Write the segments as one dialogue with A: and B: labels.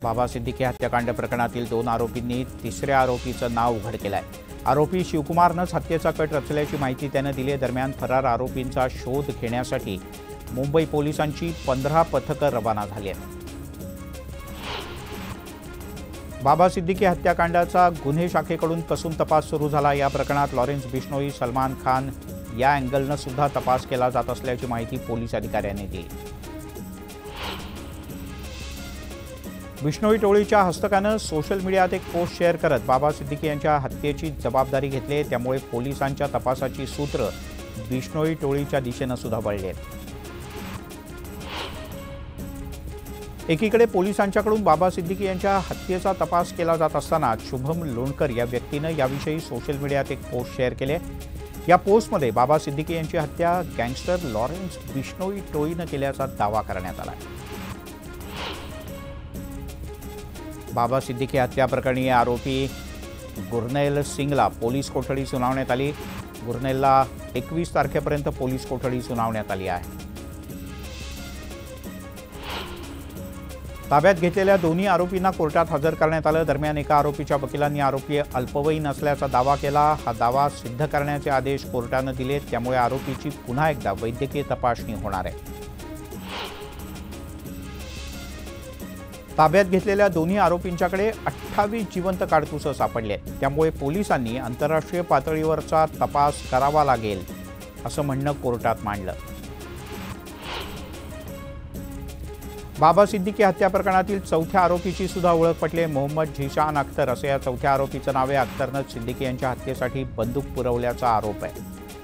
A: बाबा सिद्दीकी हत्याकांड प्रकरणातील 2 आरोपींनी तिसऱ्या आरोपीचं नाव उघड केलंय। आरोपी शिवकुमारनंच हत्येचा कट रचल्याची माहिती त्यानं दिली आहे। दरम्यान फरार आरोपींचा शोध घेण्यासाठी मुंबई पोलिसांची 15 पथकं रवाना झाली आहेत। बाबा सिद्दीकी हत्याकांडाचा गुन्हे शाखेकडून कसून तपास सुरू झाला। या प्रकरणात लॉरेन्स बिश्नोई, सलमान खान या अँगलनं सुद्धा तपास केला जात असल्याची माहिती पोलीस अधिकाऱ्यांनी दिली। बिश्नोई टोळीच्या हस्तकानं सोशल मीडियात एक पोस्ट शेअर करत बाबा सिद्दीकी यांच्या हत्येची जबाबदारी घेतली। त्यामुळे पोलिसांच्या तपासाची सूत्र बिश्नोई टोळीच्या दिशेनं सुद्धा वळली आहेत। एकीकडे पोलिसांच्याकडून बाबा सिद्दीकी यांच्या हत्येचा तपास केला जात असताना शुभम लोणकर या व्यक्तीनं याविषयी सोशल मीडियात एक पोस्ट शेअर केले। या पोस्टमध्ये बाबा सिद्दीकी यांची हत्या गँगस्टर लॉरेन्स बिश्नोई टोळीनं केल्याचा दावा करण्यात आला। बाबा सिद्दीकी हत्या प्रकरणी आरोपी गुरनैल सिंगला पोलीस कोठडी सुनावण्यात आली। गुरनैलला 21 तारखेपर्यंत पोलीस कोठडी सुनावण्यात आली आहे। ताब्यात घेतलेल्या दोन्ही आरोपींना कोर्टात हजर करण्यात आलं। दरम्यान एका आरोपीच्या वकिलांनी आरोपी अल्पवयीन असल्याचा दावा केला। हा दावा सिद्ध करण्याचे आदेश कोर्टानं दिले। त्यामुळे आरोपीची पुन्हा एकदा वैद्यकीय तपासणी होणार आहे। ताब्यात घेतलेल्या दोन्ही आरोपींच्याकडे 28 जिवंत काडतुसं सापडले। त्यामुळे पोलिसांनी आंतरराष्ट्रीय पातळीवरचा तपास करावा लागेल असं म्हणणं कोर्टात मांडलं। बाबा सिद्दीकी हत्या प्रकरणातील चौथ्या आरोपीची सुद्धा ओळख पटली। मोहम्मद झिशान अख्तर असं या चौथ्या आरोपीचं नाव आहे। अख्तरनं सिद्दीकी यांच्या हत्येसाठी बंदूक पुरवल्याचा आरोप आहे।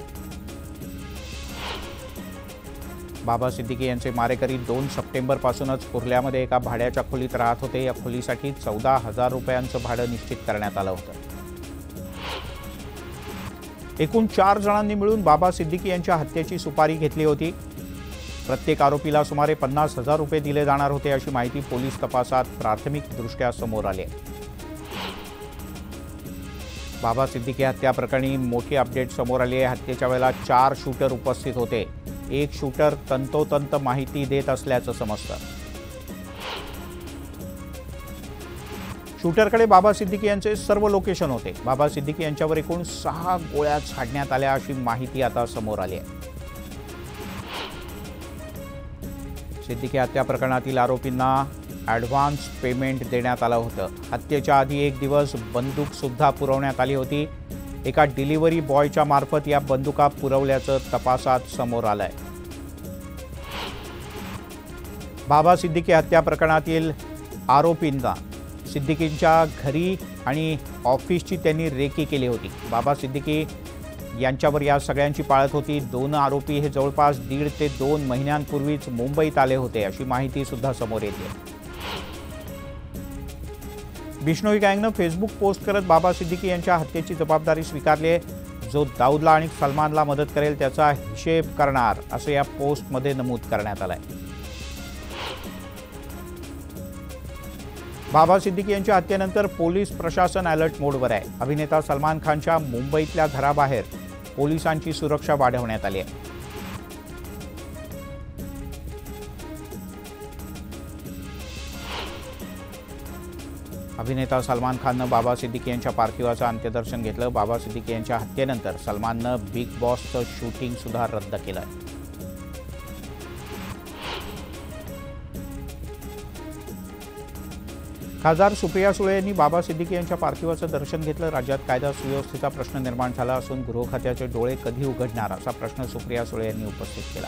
A: बाबा सिद्दीकी यांचे मारेकरी 2 सप्टेंबरपासूनच कुर्ल्यामध्ये एका भाड्याच्या खोलीत राहत होते। या खोलीसाठी 14,000 रुपयांचं भाडं निश्चित करण्यात आलं होतं। एकूण 4 जणांनी मिळून बाबा सिद्दीकी यांच्या हत्येची सुपारी घेतली होती। प्रत्येक आरोपीला सुमारे 50,000 रुपये दिले जाणार होते अशी माहिती पोलीस तपासात प्राथमिकदृष्ट्या समोर आली। बाबा सिद्दीकी हत्या प्रकरणी मोठी अपडेट समोर आली आहे। हत्येच्या वेळेला 4 शूटर उपस्थित होते। एक शूटर तंतोतंत माहिती देत असल्याचं समजतं। शूटरकडे बाबा सिद्दीकी यांचे सर्व लोकेशन होते। बाबा सिद्दीकी यांच्यावर एकूण 6 गोळ्या झाडण्यात आल्या अशी माहिती आता समोर आली आहे। सिद्दीकी हत्या प्रकरणातील आरोपींना ॲडव्हान्स पेमेंट देण्यात आलं होतं। हत्येच्या आधी 1 दिवस बंदूक सुद्धा पुरवण्यात आली होती। एका डिलिव्हरी बॉयच्या मार्फत या बंदुका पुरवल्याचं तपासात समोर आलंय। बाबा सिद्दीकी हत्या प्रकरणातील आरोपींना सिद्दीकींच्या घरी आणि ऑफिसची त्यांनी रेकी केली होती। बाबा सिद्दीकी यांच्यावर या सगळ्यांची पाळत होती। 2 आरोपी हे जवळपास 1.5 ते 2 महिन्यांपूर्वीच मुंबईत आले होते अशी माहिती सुद्धा समोर येते। बिश्नोई गँगनं फेसबुक पोस्ट करत बाबा सिद्दीकी यांच्या हत्येची जबाबदारी स्वीकारली आहे। जो दाऊदला आणि सलमानला मदत करेल त्याचा हिशेब करणार असं या पोस्टमध्ये नमूद करण्यात आलंय। बाबा सिद्दीकी यांच्या हत्येनंतर पोलीस प्रशासन अलर्ट मोडवर आहे। अभिनेता सलमान खानच्या मुंबईतल्या घराबाहेर पोलिसांची सुरक्षा वाढवण्यात आली आहे। अभिनेता सलमान खाननं बाबा सिद्दीकी यांच्या पार्थिवाचं अंत्यदर्शन घेतलं। बाबा सिद्दीकी यांच्या हत्येनंतर सलमाननं बिग बॉसचं शूटिंग सुद्धा रद्द केलं। खासदार सुप्रिया सुळे यांनी बाबा सिद्दीकी यांच्या पार्थिवाचं दर्शन घेतलं। राज्यात कायदा सुव्यवस्थेचा प्रश्न निर्माण झाला असून गृह खात्याचे डोळे कधी उघडणार असा प्रश्न सुप्रिया सुळे यांनी उपस्थित केला।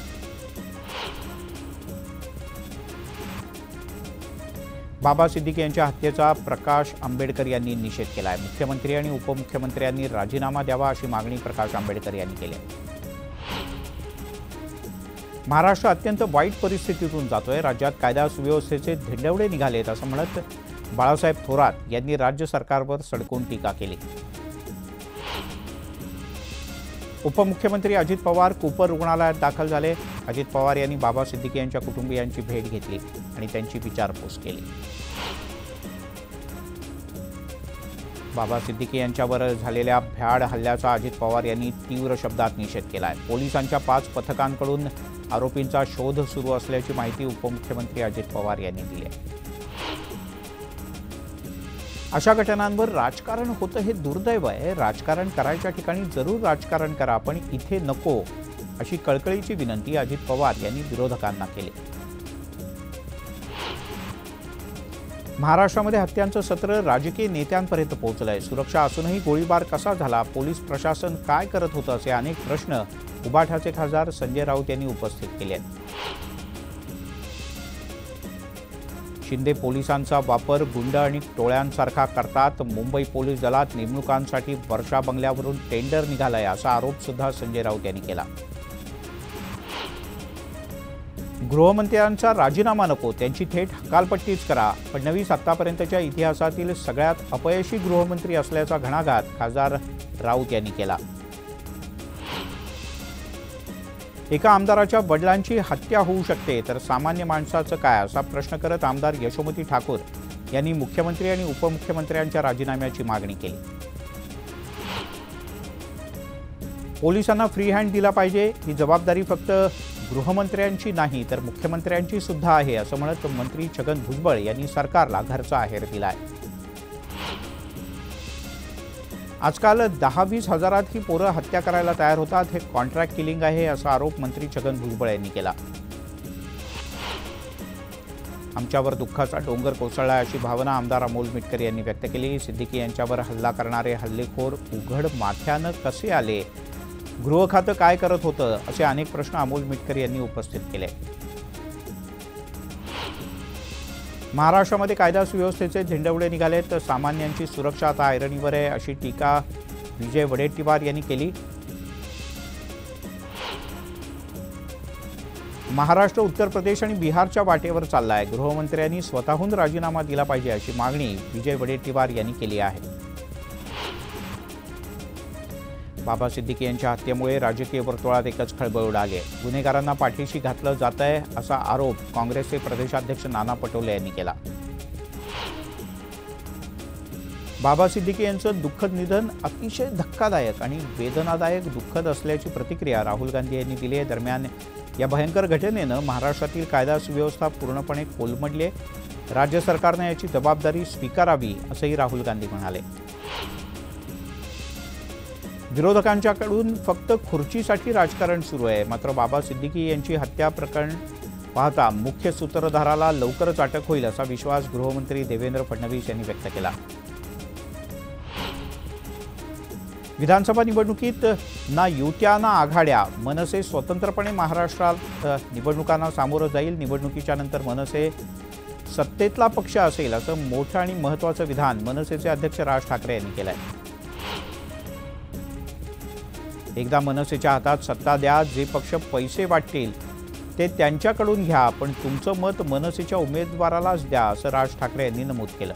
A: बाबा सिद्दीकी यांच्या हत्येचा प्रकाश आंबेडकर यांनी निषेध केला आहे। मुख्यमंत्री आणि उपमुख्यमंत्र्यांनी राजीनामा द्यावा अशी मागणी प्रकाश आंबेडकर यांनी केली आहे। महाराष्ट्र अत्यंत वाईट परिस्थितीतून जातोय। राज्यात कायदा सुव्यवस्थेचे धिंडवडे निघालेत असं म्हणत बाळासाहेब थोरात यांनी राज्य सरकारवर सडकून टीका केली। उपमुख्यमंत्री अजित पवार कूपर रुग्णालयात दाखल झाले। अजित पवार यांनी बाबा सिद्दीकी यांच्या कुटुंबियांची भेट घेतली आणि त्यांची विचारपूस केली। बाबा सिद्दीकी यांच्यावर झालेल्या भ्याड हल्ल्याचा अजित पवार यांनी तीव्र शब्दात निषेध केला आहे। पोलिसांच्या 5 पथकांकडून आरोपींचा शोध सुरू असल्याची माहिती उपमुख्यमंत्री अजित पवार यांनी दिली आहे। अशा घटनांवर राजकारण होतं हे दुर्दैव आहे. राजकारण करायच्या ठिकाणी जरूर राजकारण करा, पण इथे नको, अशी कळकळीची विनंती अजित पवार यांनी विरोधकांना केली. महाराष्ट्रामध्ये हत्यांचं सत्र राजकीय नेत्यांपर्यंत पोहोचलंय. सुरक्षा असूनही गोळीबार कसा झाला, पोलीस प्रशासन काय करत होतं, असे अनेक प्रश्न उबाठाचे खासदार संजय राऊत यांनी उपस्थित केले आहेत. शिंदे पोलिसांचा वापर गुंड आणि टोळ्यांसारखा करतात. मुंबई पोलीस दलात नेमणुकांसाठी वर्षा बंगल्यावरून टेंडर निघालाय, असा आरोप सुद्धा संजय राऊत यांनी केला. गृहमंत्र्यांचा राजीनामा नको, त्यांची थेट हकालपट्टीच करा. फडणवीस आतापर्यंतच्या इतिहासातील सगळ्यात अपयशी गृहमंत्री असल्याचा घणाघात खासदार राऊत यांनी केला. एका आमदाराच्या वडिलांची हत्या होऊ शकते, तर सामान्य माणसाचं काय, असा प्रश्न करत आमदार यशोमती ठाकूर यांनी मुख्यमंत्री आणि उपमुख्यमंत्र्यांच्या राजीनाम्याची मागणी केली. पोलिसांना फ्री हँड दिला पाहिजे, ही जबाबदारी फक्त गृहमंत्र्यांची नाही तर मुख्यमंत्र्यांची सुद्धा आहे, असं म्हणत मंत्री छगन भुजबळ यांनी सरकारला घरचा आहेर दिलाय. आजकाल 10-20 हजारात ही पोरं हत्या करायला तयार होतात, हे कॉन्ट्रॅक्ट किलिंग आहे, असा आरोप मंत्री छगन भुजबळ यांनी केला. आमच्यावर दुःखाचा डोंगर कोसळला, अशी भावना आमदार अमोल मिटकर यांनी व्यक्त केली. सिद्दीकी यांच्यावर हल्ला करणारे हल्लेखोर उघड माथ्यानं कसे आले, गृह खातं काय करत होतं, असे अनेक प्रश्न अमोल मिटकर यांनी उपस्थित केले. महाराष्ट्रामध्ये कायदा सुव्यवस्थेचे झेंडवडे निघाले, तर सामान्यांची सुरक्षा आता ऐरणीवर आहे, अशी टीका विजय वडेट्टीवार यांनी केली. महाराष्ट्र, उत्तर प्रदेश आणि बिहारच्या वाटेवर चाललाय, गृहमंत्र्यांनी स्वतःहून राजीनामा दिला पाहिजे, अशी मागणी विजय वडेट्टीवार यांनी केली आहे. बाबा सिद्दीकी यांच्या हत्येमुळे राजकीय वर्तुळात एकच खळबळ उडाली आहे. गुन्हेगारांना पाठीशी घातलं जात आहे, असा आरोप काँग्रेसचे प्रदेशाध्यक्ष नाना पटोले यांनी केला. बाबा सिद्दीकी यांचं दुःखद निधन अतिशय धक्कादायक आणि वेदनादायक दुःखद असल्याची प्रतिक्रिया राहुल गांधी यांनी दिली आहे. दरम्यान या भयंकर घटनेनं महाराष्ट्रातील कायदा सुव्यवस्था पूर्णपणे कोलमडली आहे. राज्य सरकारने याची जबाबदारी स्वीकारावी, असंही राहुल गांधी म्हणाले. विरोधकांच्याकडून फक्त खुर्चीसाठी राजकारण सुरू आहे, मात्र बाबा सिद्दीकी यांची हत्या प्रकरण पाहता मुख्य सूत्रधाराला लवकरच अटक होईल, असा विश्वास गृहमंत्री देवेंद्र फडणवीस यांनी व्यक्त केला. विधानसभा निवडणुकीत ना युत्या ना आघाड्या, मनसे स्वतंत्रपणे महाराष्ट्रात निवडणुकांना सामोरं जाईल. निवडणुकीच्या नंतर मनसे सत्तेतला पक्ष असेल, असं मोठं आणि महत्त्वाचं विधान मनसेचे अध्यक्ष राज ठाकरे यांनी केलंय. एकदा मनसेच्या हातात सत्ता द्या, जे पक्ष पैसे वाटतील ते त्यांच्याकडून घ्या, पण तुमचं मत मनसेच्या उमेदवारालाच द्या, असं राज ठाकरे यांनी नमूद केलं.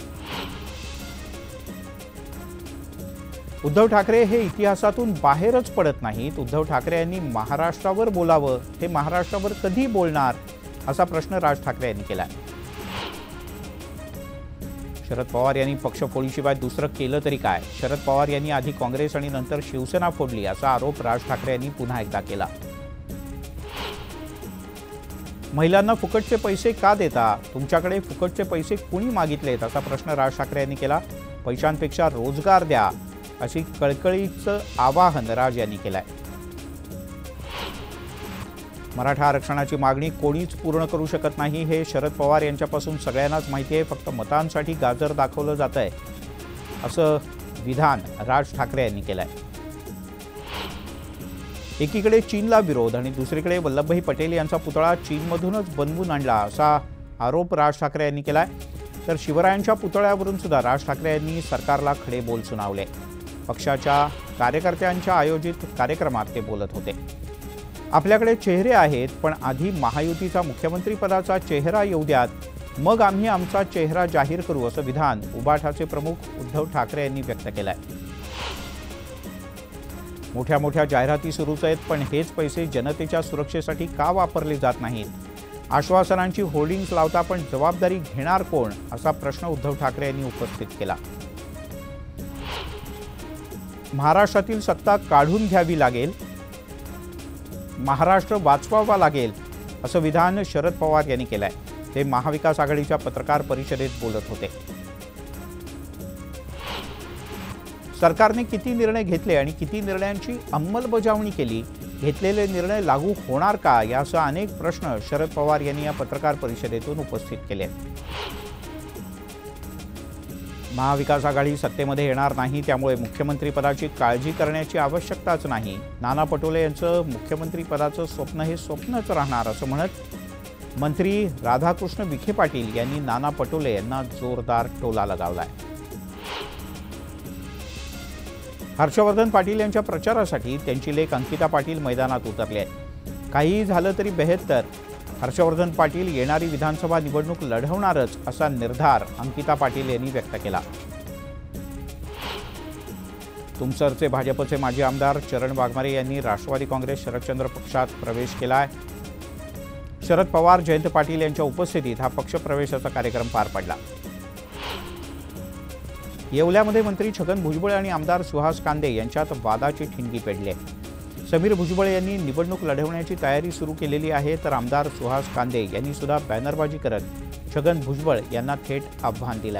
A: उद्धव ठाकरे हे इतिहासातून बाहेरच पडत नाहीत. उद्धव ठाकरे यांनी महाराष्ट्रावर बोलावं, ते महाराष्ट्रावर कधी बोलणार, असा प्रश्न राज ठाकरे यांनी केला. शरद पवार यांनी पक्ष फोडीशिवाय दुसरं केलं तरी काय, शरद पवार यांनी आधी काँग्रेस आणि नंतर शिवसेना फोडली, असा आरोप राज ठाकरे यांनी पुन्हा एकदा केला. महिलांना फुकटचे पैसे का देता, तुमच्याकडे फुकटचे पैसे कुणी मागितलेत, असा प्रश्न राज ठाकरे यांनी केला. पैशांपेक्षा रोजगार द्या, अशी कळकळीचं आवाहन राज यांनी केलंय. मराठा आरक्षणाची मागणी कोणीच पूर्ण करू शकत नाही, हे शरद पवार यांच्यापासून सगळ्यांनाच माहिती आहे. फक्त मतांसाठी गाजर दाखवलं जात आहे, असं विधान राज ठाकरे यांनी केलंय. एकीकडे चीनला विरोध आणि दुसरीकडे वल्लभभाई पटेल यांचा पुतळा चीनमधूनच बनवून आणला, असा आरोप राज ठाकरे यांनी केलाय. तर शिवरायांच्या पुतळ्यावरून सुद्धा राज ठाकरे यांनी सरकारला खडे बोल सुनावले. पक्षाच्या कार्यकर्त्यांच्या आयोजित कार्यक्रमात ते बोलत होते. आपल्याकडे चेहरे आहेत, पण आधी महायुतीचा मुख्यमंत्रीपदाचा चेहरा येऊ द्यात, मग आम्ही आमचा चेहरा जाहीर करू, असं विधान उबाठाचे प्रमुख उद्धव ठाकरे यांनी व्यक्त केलंय. मोठ्या मोठ्या जाहिराती सुरूच आहेत, पण हेच पैसे जनतेच्या सुरक्षेसाठी का वापरले जात नाहीत. आश्वासनांची होर्डिंग्स लावता, पण जबाबदारी घेणार कोण, असा प्रश्न उद्धव ठाकरे यांनी उपस्थित केला. महाराष्ट्रातील सत्ता काढून घ्यावी लागेल, महाराष्ट्र वाचवावा लागेल, असं विधान शरद पवार यांनी केलंय. ते महाविकास आघाडीच्या पत्रकार परिषदेत बोलत होते. सरकारने किती निर्णय घेतले आणि किती निर्णयांची अंमलबजावणी केली, घेतलेले निर्णय लागू होणार का, यासह अनेक प्रश्न शरद पवार यांनी या पत्रकार परिषदेतून उपस्थित केले. महाविकास आघाडी सत्तेमध्ये येणार नाही, त्यामुळे मुख्यमंत्रीपदाची काळजी करण्याची आवश्यकताच नाही. नाना पटोले यांचं मुख्यमंत्रीपदाचं स्वप्न हे स्वप्नच राहणार असं म्हणत मंत्री राधाकृष्ण विखे पाटील यांनी नाना पटोले यांना जोरदार टोला लगावलाय. हर्षवर्धन पाटील यांच्या प्रचारासाठी त्यांची लेक अंकिता पाटील मैदानात उतरले आहेत. काहीही झालं तरी बेहत्तर, हर्षवर्धन पाटील येणारी विधानसभा निवडणूक लढवणारच असा निर्धार अंकिता पाटील यांनी व्यक्त केला. तुमसरचे भाजपचे माजी आमदार चरण वाघमारे यांनी राष्ट्रवादी काँग्रेस शरदचंद्र पक्षात प्रवेश केलाय. शरद पवार, जयंत पाटील यांच्या उपस्थितीत हा पक्षप्रवेशाचा कार्यक्रम पार पडला. येवल्यामध्ये मंत्री छगन भुजबळ आणि आमदार सुहास कांदे यांच्यात वादाची ठिणगी पेटली आहे. समीर भुजबळ यांनी निवडणूक लढवण्याची तयारी सुरू केलेली आहे, तर आमदार सुहास कांदे यांनी सुद्धा बॅनरबाजी करत छगन भुजबळ यांना थेट आव्हान दिलंय.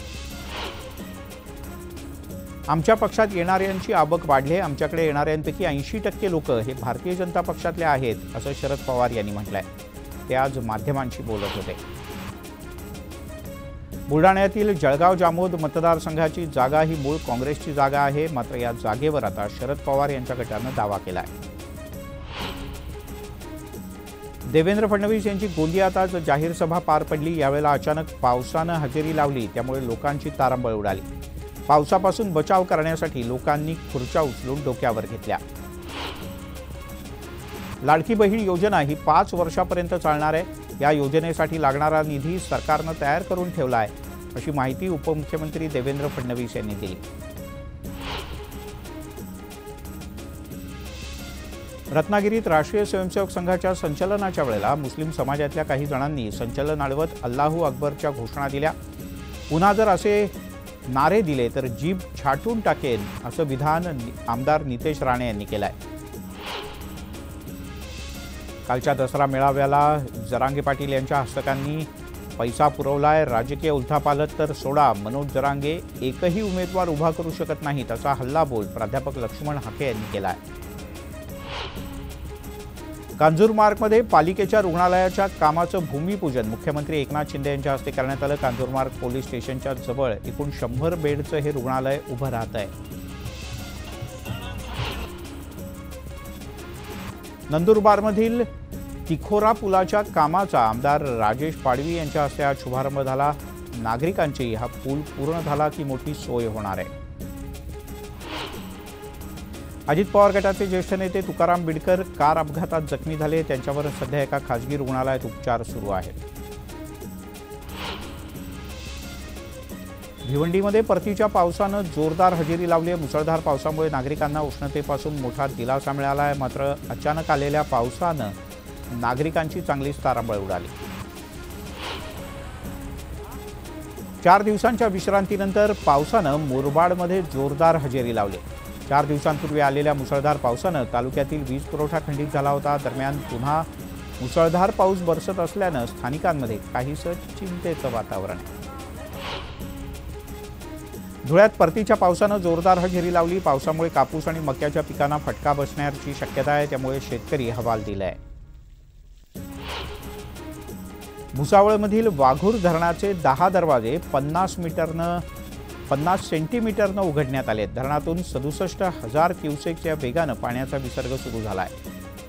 A: आमच्या पक्षात येणाऱ्यांची आवक वाढली, आमच्याकडे येणाऱ्यांपैकी 80% लोक हे भारतीय जनता पक्षातले आहेत असं शरद पवार यांनी म्हटलंय. ते आज माध्यमांशी बोलत होते. बुलढाण्यातील जळगाव जामोद मतदारसंघाची जागा ही मूळ काँग्रेसची जागा आहे, मात्र या जागेवर आता शरद पवार यांच्या गटानं दावा केलाय. देवेंद्र फडणवीस यांची गोंदियात आज जाहीर सभा पार पडली. यावेळेला अचानक पावसानं हजेरी लावली, त्यामुळे लोकांची तारांबळ उडाली. पावसापासून बचाव करण्यासाठी लोकांनी खुर्च्या उचलून डोक्यावर घेतल्या. लाडकी बहीण योजना ही 5 वर्षापर्यंत चालणार आहे. या योजनेसाठी लागणारा निधी सरकारनं तयार करून ठेवला आहे, अशी माहिती उपमुख्यमंत्री देवेंद्र फडणवीस यांनी दिली. रत्नागिरीत राष्ट्रीय स्वयंसेवक संघाच्या संचलनाच्या वेळेला मुस्लिम समाजातल्या काही जणांनी संचलन अडवत अल्लाहू अकबरच्या घोषणा दिल्या. पुन्हा जर असे नारे दिले तर जीभ छाटून टाकेन, असं विधान आमदार नितेश राणे यांनी केलंय. कालच्या दसरा मेळाव्याला जरांगे पाटील यांच्या हस्तकांनी पैसा पुरवलाय. राजकीय उलथापालथ तर सोडा, मनोज जरांगे एकही उमेदवार उभा करू शकत नाहीत असा हल्लाबोल प्राध्यापक लक्ष्मण हाके यांनी केलाय. कांजूरमार्गमध्ये पालिकेच्या रुग्णालयाच्या कामाचं भूमिपूजन मुख्यमंत्री एकनाथ शिंदे यांच्या हस्ते करण्यात आलं. कांजूरमार्ग पोलीस स्टेशनच्या जवळ एकूण 100 बेडचं हे रुग्णालय उभं राहत आहे. नंदुरबारमधील तिखोरा पुलाच्या कामाचा आमदार राजेश पाडवी यांच्या हस्ते आज शुभारंभ झाला. नागरिकांची हा पूल पूर्ण झाला की मोठी सोय होणार आहे. अजित पवार गटाचे ज्येष्ठ नेते तुकाराम बिडकर कार अपघातात जखमी झाले. त्यांच्यावर सध्या एका खासगी रुग्णालयात उपचार सुरू आहेत. भिवंडीमध्ये परतीच्या पावसानं जोरदार हजेरी लावली आहे. मुसळधार पावसामुळे नागरिकांना उष्णतेपासून मोठा दिलासा मिळाला आहे, मात्र अचानक आलेल्या पावसानं नागरिकांची चांगलीच तारांबळ उडाली. 4 दिवसांच्या विश्रांतीनंतर पावसानं मुरबाडमध्ये जोरदार हजेरी लावली. 4 दिवसांपूर्वी आलेल्या मुसळधार पावसानं तालुक्यातील वीज पुरवठा खंडित झाला होता. दरम्यान पुन्हा मुसळधार पाऊस बरसत असल्यानं स्थानिकांमध्ये काहीसं चिंतेचं वातावरण आहे. धुळ्यात परतीच्या पावसानं जोरदार हजेरी लावली. पावसामुळे कापूस आणि मक्याच्या पिकांना फटका बसण्याची शक्यता आहे, त्यामुळे शेतकरी हवालदिल आहे. भुसावळमधील वाघूर धरणाचे 10 दरवाजे 50 सेंटीमीटरनं उघडण्यात आले. धरणातून 67,000 क्युसेक्सच्या वेगानं पाण्याचा विसर्ग सुरू झाला आहे.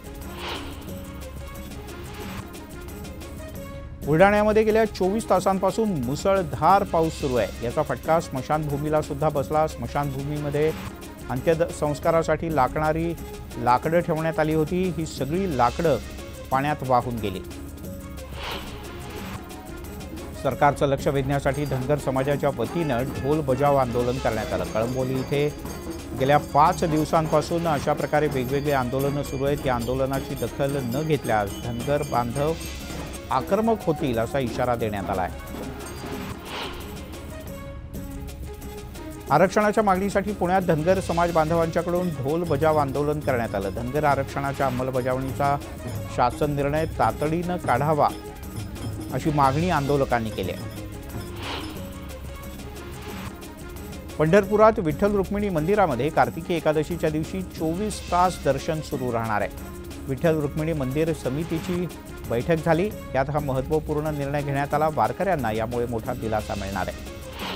A: बुलढाण्यामध्ये गेल्या 24 तासांपासून मुसळधार पाऊस सुरू आहे. याचा फटका स्मशानभूमीला सुद्धा बसला. स्मशानभूमीमध्ये अंत्यसंस्कारासाठी लागणारी लाकडं ठेवण्यात आली होती. ही सगळी लाकडं पाण्यात वाहून गेली. सरकारचं लक्ष वेधण्यासाठी धनगर समाजाच्या वतीनं ढोल बजाव आंदोलन करण्यात आलं. कळंबोली इथे गेल्या 5 दिवसांपासून अशा प्रकारे वेगवेगळे आंदोलनं सुरू आहेत. या आंदोलनाची दखल न घेतल्यास धनगर बांधव आक्रमक होतील असा इशारा देण्यात आला आहे. आरक्षणाच्या मागणीसाठी पुण्यात धनगर समाज बांधवांच्याकडून ढोल बजाव आंदोलन करण्यात आलं. धनगर आरक्षणाच्या अंमलबजावणीचा शासन निर्णय तातडीनं काढावा अशी मागणी आंदोलकांनी केली आहे. पंढरपुरात विठ्ठल रुक्मिणी मंदिरामध्ये कार्तिकी एकादशीच्या दिवशी 24 तास दर्शन सुरू राहणार आहे। विठ्ठल रुक्मिणी मंदिर समितीची बैठक झाली, यात हा महत्त्वपूर्ण निर्णय घेण्यात आला। वारकऱ्यांना यामुळे मोठा दिलासा मिळणार आहे।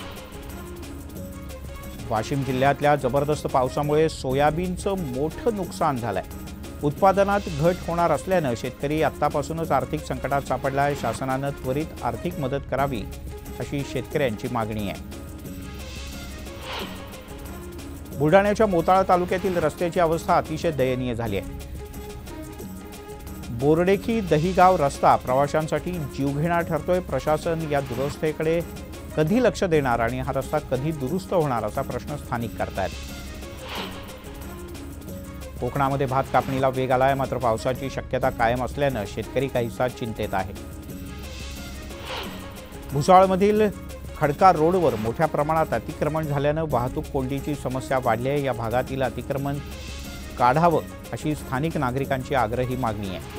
A: वाशिम जिल्ह्यातल्या जबरदस्त पावसामुळे सोयाबीनचं मोठं नुकसान झालंय। उत्पादनात घट होणार असल्यानं शेतकरी आत्तापासूनच आर्थिक संकटात सापडला आहे। शासनानं त्वरित आर्थिक मदत करावी अशी शेतकऱ्यांची मागणी आहे। बुलढाण्याच्या मोताळा तालुक्यातील रस्त्याची अवस्था अतिशय दयनीय झाली आहे। बोर्डेखी दहिगाव रस्ता प्रवाशांसाठी जीवघेणा ठरतोय। प्रशासन या दुरवस्थेकडे कधी लक्ष देणार आणि हा रस्ता कधी दुरुस्त होणार असा प्रश्न स्थानिक करतायत। कोकणामध्ये भात कापणीला वेग आलाय, मात्र पावसाची शक्यता कायम असल्यानं शेतकरी काहीसा चिंतेत आहे। भुसावळमधील खडका रोडवर मोठ्या प्रमाणात अतिक्रमण झाल्यानं वाहतूक कोंडीची समस्या वाढली आहे। या भागातील अतिक्रमण काढावं अशी स्थानिक नागरिकांची आग्रही मागणी आहे।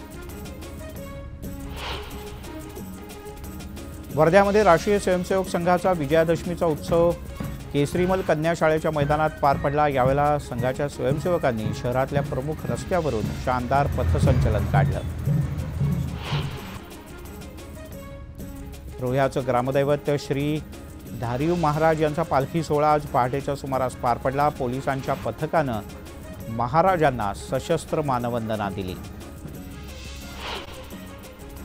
A: वर्ध्यामध्ये राष्ट्रीय स्वयंसेवक संघाचा विजयादशमीचा उत्सव केसरीमल कन्या शाळेच्या मैदानात पार पडला। यावेळेला संघाच्या स्वयंसेवकांनी शहरातल्या प्रमुख रस्त्यावरून शानदार पथसंचलन काढलं। रोह्याचं ग्रामदैवत श्री धारीव महाराज यांचा पालखी सोहळा आज पहाटेच्या सुमारास पार पडला। पोलिसांच्या पथकानं महाराजांना सशस्त्र मानवंदना दिली।